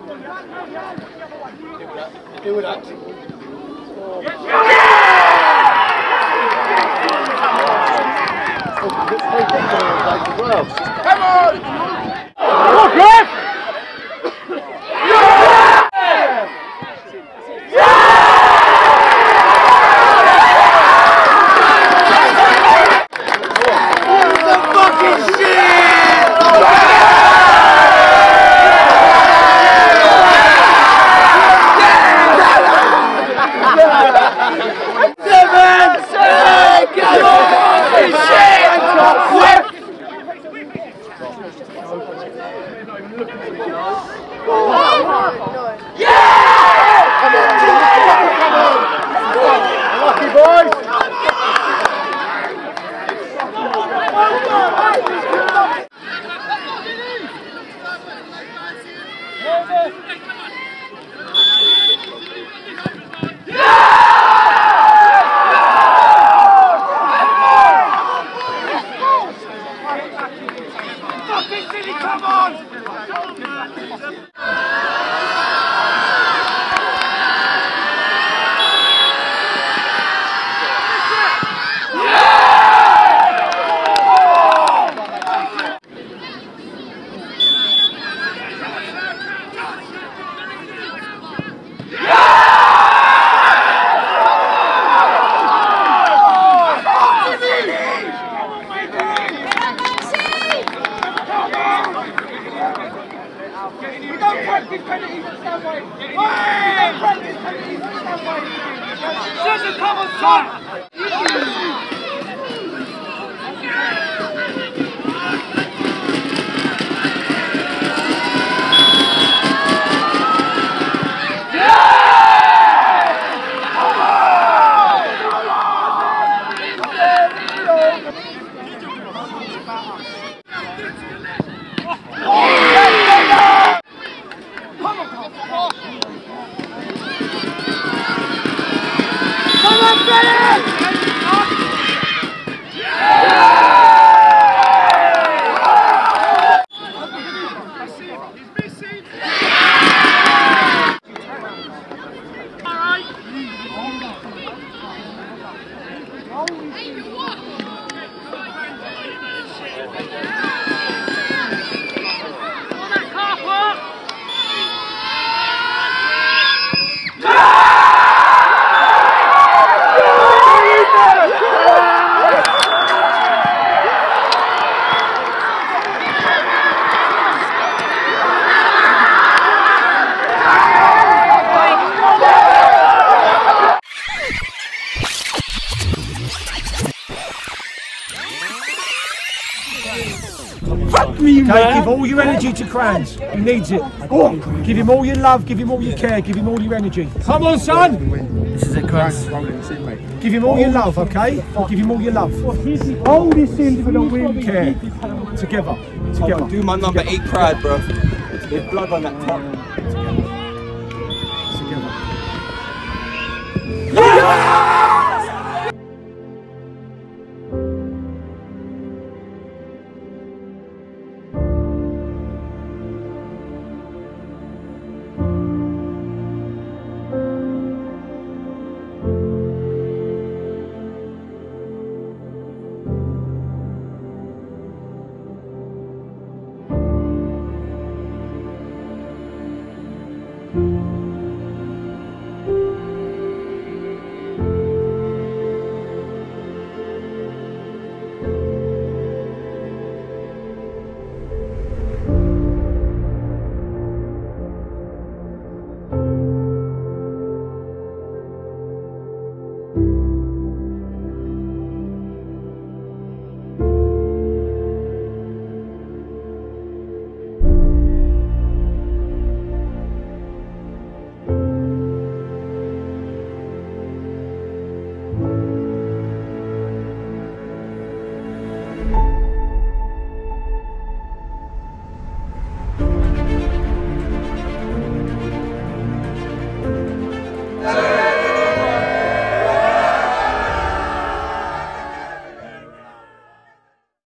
Do that. Come on! Oh, Griff! Okay, give all your energy to Crans. He needs it. Give him all your love, give him all your care, give him all your energy. Come on, son! This is it, Crans. Give him all your love, okay? Give him all your love. Hold this in for the win. Care. Together. Together. Do my number 8 pride, bro. There's blood on that top. Together.